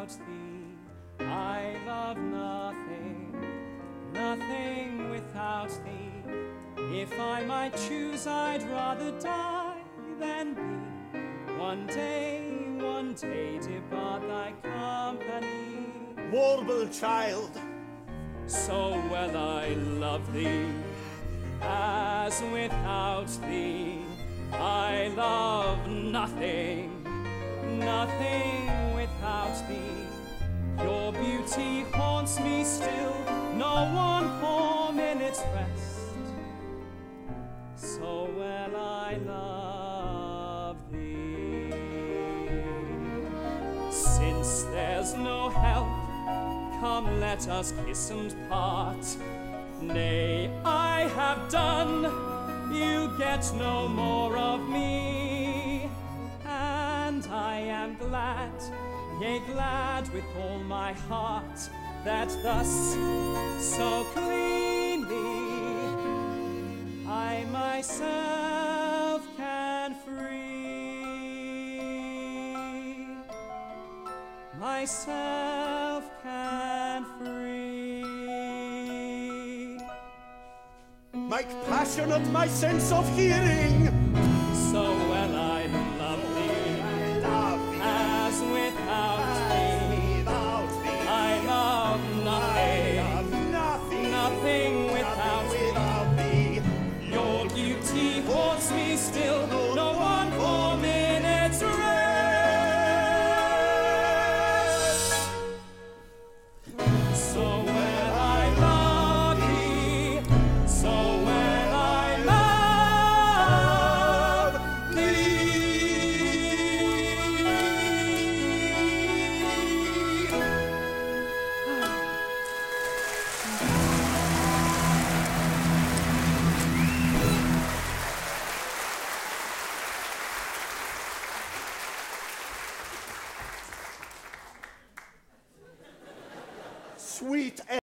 without thee. I love nothing, nothing without thee. If I might choose, I'd rather die than be. One day depart thy company. Warble, child. So well I love thee, as without thee I love nothing, nothing without thee. Your beauty haunts me still, no 1 poor minute's rest. So well I love thee. Since there's no help, come, let us kiss and part. Nay, I have done, you get no more of me. And I am glad, yea, glad with all my heart, that thus, so cleanly, I myself can free. Myself can free. Make passionate my sense of hearing. So well I love thee, as without thee I love nothing, nothing without thee. Your beauty haunts me still, no 1 poor minute's rest. So well I love thee, so well I love Sweet